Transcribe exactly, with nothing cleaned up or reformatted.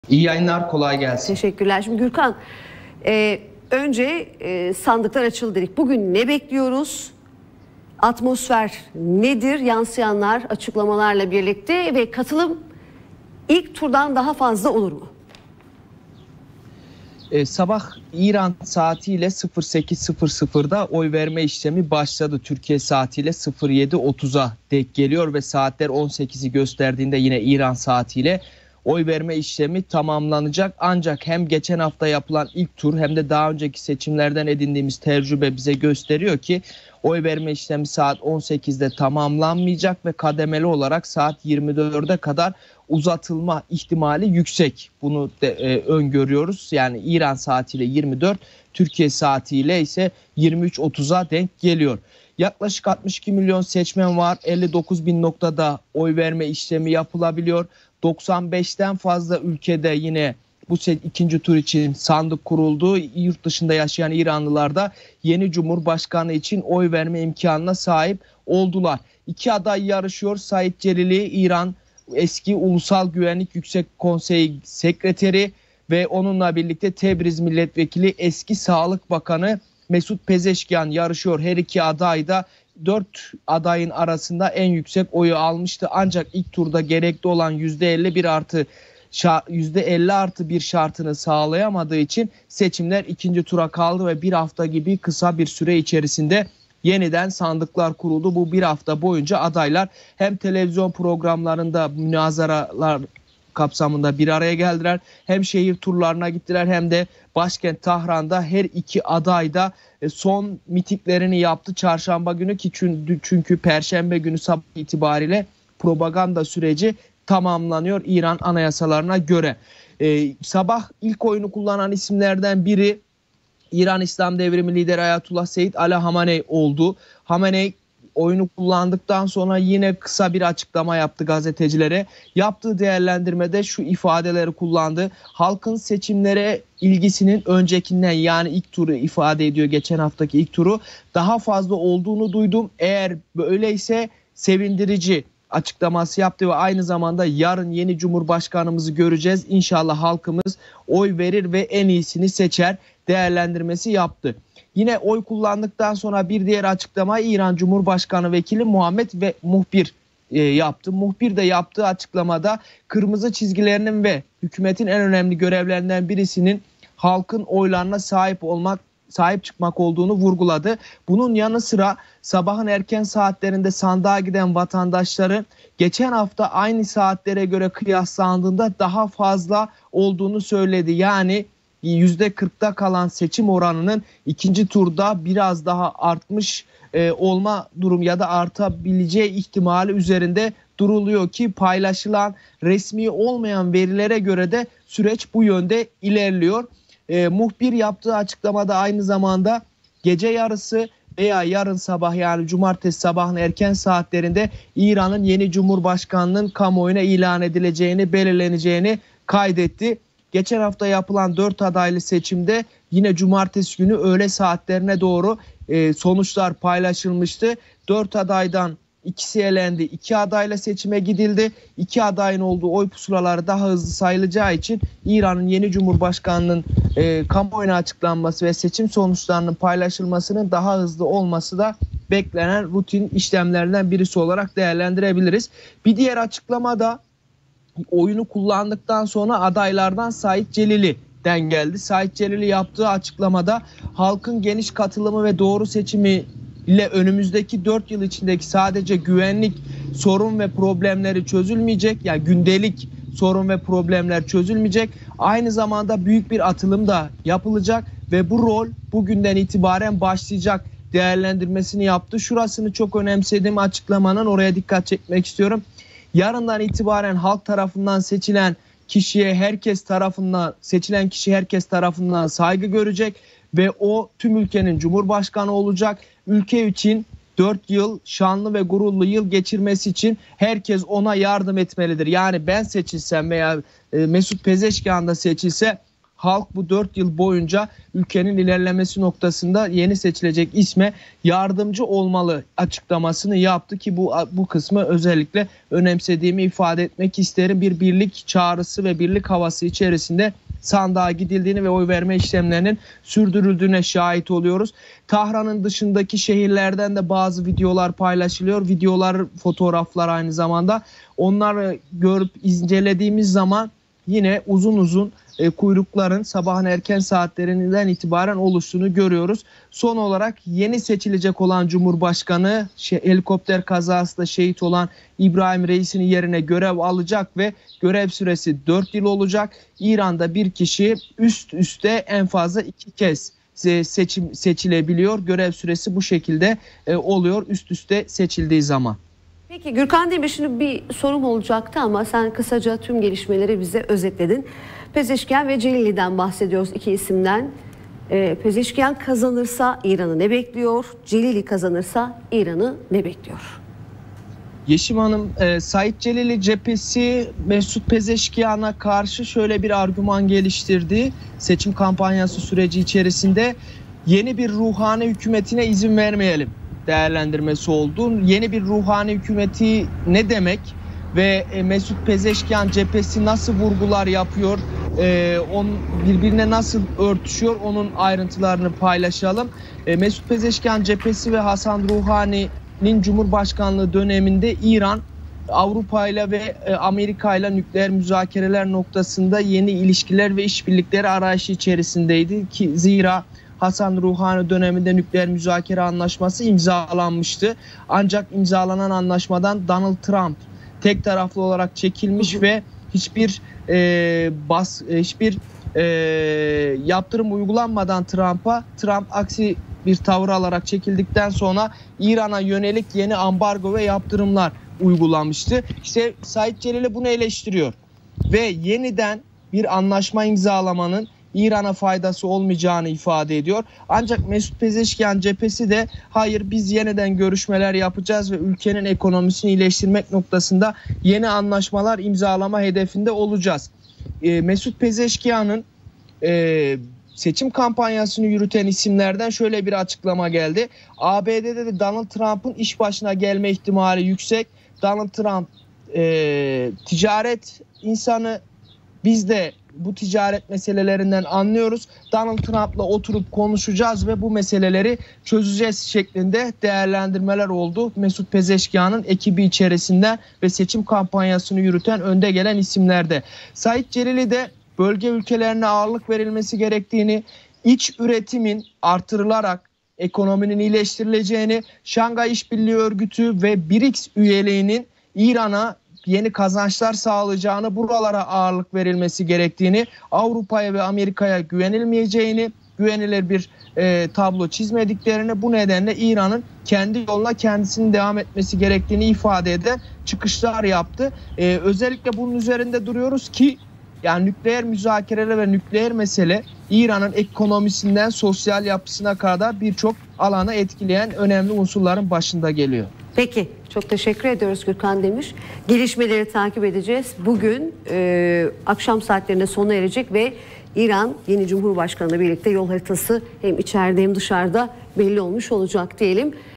İyi yayınlar, kolay gelsin. Teşekkürler. Şimdi Gürkan, e, önce e, sandıklar açıldı dedik. Bugün ne bekliyoruz? Atmosfer nedir? Yansıyanlar açıklamalarla birlikte ve katılım ilk turdan daha fazla olur mu? Ee, sabah İran saatiyle sıfır sekiz sıfır sıfırda oy verme işlemi başladı. Türkiye saatiyle sıfır yedi otuza denk geliyor ve saatler on sekizi gösterdiğinde yine İran saatiyle oy verme işlemi tamamlanacak. Ancak hem geçen hafta yapılan ilk tur hem de daha önceki seçimlerden edindiğimiz tecrübe bize gösteriyor ki oy verme işlemi saat on sekizde tamamlanmayacak ve kademeli olarak saat yirmi dörde kadar uzatılma ihtimali yüksek. Bunu de, e, öngörüyoruz. Yani İran saatiyle yirmi dört, Türkiye saatiyle ise yirmi üç otuza denk geliyor. Yaklaşık altmış iki milyon seçmen var. elli dokuz bin noktada oy verme işlemi yapılabiliyor. doksan beşten fazla ülkede yine bu ikinci tur için sandık kuruldu. Yurt dışında yaşayan İranlılar da yeni Cumhurbaşkanı için oy verme imkanına sahip oldular. İki aday yarışıyor. Said Celili, İran eski Ulusal Güvenlik Yüksek Konseyi Sekreteri ve onunla birlikte Tebriz Milletvekili eski Sağlık Bakanı Mesut Pezeşkian yarışıyor. Her iki aday da dört adayın arasında en yüksek oyu almıştı. Ancak ilk turda gerekli olan yüzde elli bir artı yüzde elli artı bir şartını sağlayamadığı için seçimler ikinci tura kaldı ve bir hafta gibi kısa bir süre içerisinde yeniden sandıklar kuruldu. Bu bir hafta boyunca adaylar hem televizyon programlarında münazaralar kapsamında bir araya geldiler. Hem şehir turlarına gittiler hem de başkent Tahran'da her iki aday da son mitinglerini yaptı çarşamba günü ki çünkü perşembe günü sabah itibariyle propaganda süreci tamamlanıyor İran anayasalarına göre. Ee, sabah ilk oyunu kullanan isimlerden biri İran İslam Devrimi lideri Ayatullah Seyyid Ali Hamenei oldu. Hamenei oyunu kullandıktan sonra yine kısa bir açıklama yaptı gazetecilere. Yaptığı değerlendirmede şu ifadeleri kullandı. Halkın seçimlere ilgisinin öncekinden, yani ilk turu ifade ediyor, geçen haftaki ilk turu daha fazla olduğunu duydum. Eğer böyleyse sevindirici açıklaması yaptı ve aynı zamanda yarın yeni Cumhurbaşkanımızı göreceğiz. İnşallah halkımız oy verir ve en iyisini seçer değerlendirmesi yaptı. Yine oy kullandıktan sonra bir diğer açıklama İran Cumhurbaşkanı Vekili Muhammed ve Muhbir e, yaptı. Muhbir de yaptığı açıklamada kırmızı çizgilerinin ve hükümetin en önemli görevlerinden birisinin halkın oylarına sahip olmak, sahip çıkmak olduğunu vurguladı. Bunun yanı sıra sabahın erken saatlerinde sandığa giden vatandaşların geçen hafta aynı saatlere göre kıyaslandığında daha fazla olduğunu söyledi. Yani yüzde kırkta kalan seçim oranının ikinci turda biraz daha artmış e, olma durum ya da artabileceği ihtimali üzerinde duruluyor ki paylaşılan resmi olmayan verilere göre de süreç bu yönde ilerliyor. E, muhbir yaptığı açıklamada aynı zamanda gece yarısı veya yarın sabah, yani cumartesi sabahın erken saatlerinde İran'ın yeni Cumhurbaşkanlığının kamuoyuna ilan edileceğini, belirleneceğini kaydetti. Geçen hafta yapılan dört adaylı seçimde yine cumartesi günü öğle saatlerine doğru e, sonuçlar paylaşılmıştı. dört adaydan ikisi elendi. iki adayla seçime gidildi. iki adayın olduğu oy pusulaları daha hızlı sayılacağı için İran'ın yeni Cumhurbaşkanlığının e, kamuoyuna açıklanması ve seçim sonuçlarının paylaşılmasının daha hızlı olması da beklenen rutin işlemlerden birisi olarak değerlendirebiliriz. Bir diğer açıklama da oyunu kullandıktan sonra adaylardan Said Celili'den geldi. Said Celili yaptığı açıklamada halkın geniş katılımı ve doğru seçimi ile önümüzdeki dört yıl içindeki sadece güvenlik sorun ve problemleri çözülmeyecek. Yani gündelik sorun ve problemler çözülmeyecek. Aynı zamanda büyük bir atılım da yapılacak ve bu rol bugünden itibaren başlayacak değerlendirmesini yaptı. Şurasını çok önemsediğim açıklamanın, oraya dikkat çekmek istiyorum. Yarından itibaren halk tarafından seçilen kişiye herkes tarafından seçilen kişi herkes tarafından saygı görecek ve o tüm ülkenin cumhurbaşkanı olacak. Ülke için dört yıl şanlı ve gururlu yıl geçirmesi için herkes ona yardım etmelidir. Yani ben seçilsem veya Mesut Pezeşkian da seçilse halk bu dört yıl boyunca ülkenin ilerlemesi noktasında yeni seçilecek isme yardımcı olmalı açıklamasını yaptı ki bu bu kısmı özellikle önemsediğimi ifade etmek isterim. Bir birlik çağrısı ve birlik havası içerisinde sandığa gidildiğini ve oy verme işlemlerinin sürdürüldüğüne şahit oluyoruz. Tahran'ın dışındaki şehirlerden de bazı videolar paylaşılıyor. Videolar, fotoğraflar aynı zamanda. Onları görüp incelediğimiz zaman yine uzun uzun e, kuyrukların sabahın erken saatlerinden itibaren oluştuğunu görüyoruz. Son olarak yeni seçilecek olan Cumhurbaşkanı şey, helikopter kazasında şehit olan İbrahim Reis'in yerine görev alacak ve görev süresi dört yıl olacak. İran'da bir kişi üst üste en fazla iki kez seçim seçilebiliyor. Görev süresi bu şekilde e, oluyor üst üste seçildiği zaman. Peki Gürkan Demir, şimdi bir sorum olacaktı ama sen kısaca tüm gelişmeleri bize özetledin. Pezeşkian ve Celili'den bahsediyoruz, iki isimden. Ee, Pezeşkian kazanırsa İran'ı ne bekliyor? Celili kazanırsa İran'ı ne bekliyor? Yeşim Hanım, e, Said Celili cephesi Mesut Pezeşkian'a karşı şöyle bir argüman geliştirdi. Seçim kampanyası süreci içerisinde yeni bir ruhani hükümetine izin vermeyelim değerlendirmesi oldu. Yeni bir ruhani hükümeti ne demek ve Mesut Pezeşkian cephesi nasıl vurgular yapıyor, e, on, birbirine nasıl örtüşüyor, onun ayrıntılarını paylaşalım. E, Mesut Pezeşkian cephesi ve Hasan Ruhani'nin Cumhurbaşkanlığı döneminde İran, Avrupa ile ve Amerika ile nükleer müzakereler noktasında yeni ilişkiler ve işbirlikleri arayışı içerisindeydi ki zira Hasan Ruhani döneminde nükleer müzakere anlaşması imzalanmıştı. Ancak imzalanan anlaşmadan Donald Trump tek taraflı olarak çekilmiş hı hı. ve hiçbir e, bas hiçbir e, yaptırım uygulanmadan Trump'a Trump aksi bir tavır alarak çekildikten sonra İran'a yönelik yeni ambargo ve yaptırımlar uygulamıştı. İşte Said Celili bunu eleştiriyor ve yeniden bir anlaşma imzalamanın İran'a faydası olmayacağını ifade ediyor. Ancak Mesut Pezeşkian cephesi de hayır, biz yeniden görüşmeler yapacağız ve ülkenin ekonomisini iyileştirmek noktasında yeni anlaşmalar imzalama hedefinde olacağız. E, Mesut Pezeşkian'ın e, seçim kampanyasını yürüten isimlerden şöyle bir açıklama geldi. A B D'de de Donald Trump'ın iş başına gelme ihtimali yüksek. Donald Trump e, ticaret insanı, biz de bu ticaret meselelerinden anlıyoruz. Donald Trump'la oturup konuşacağız ve bu meseleleri çözeceğiz şeklinde değerlendirmeler oldu. Mesut Pezeşkian'ın ekibi içerisinde ve seçim kampanyasını yürüten önde gelen isimlerde. Said Celili de bölge ülkelerine ağırlık verilmesi gerektiğini, iç üretimin artırılarak ekonominin iyileştirileceğini, Şangay İşbirliği Örgütü ve B R I C S üyeliğinin İran'a yeni kazançlar sağlayacağını, buralara ağırlık verilmesi gerektiğini, Avrupa'ya ve Amerika'ya güvenilmeyeceğini, güvenilir bir e, tablo çizmediklerini, bu nedenle İran'ın kendi yoluna kendisinin devam etmesi gerektiğini ifade eden çıkışlar yaptı. E, özellikle bunun üzerinde duruyoruz ki yani nükleer müzakereler ve nükleer mesele İran'ın ekonomisinden sosyal yapısına kadar birçok alanı etkileyen önemli unsurların başında geliyor. Peki, çok teşekkür ediyoruz Gürkan Demir. Gelişmeleri takip edeceğiz. Bugün e, akşam saatlerinde sona erecek ve İran yeni Cumhurbaşkanı'yla birlikte yol haritası hem içeride hem dışarıda belli olmuş olacak diyelim.